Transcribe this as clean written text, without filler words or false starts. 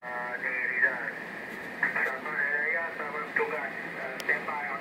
Nearly done. Southbound area, suburb to guard. Stand by.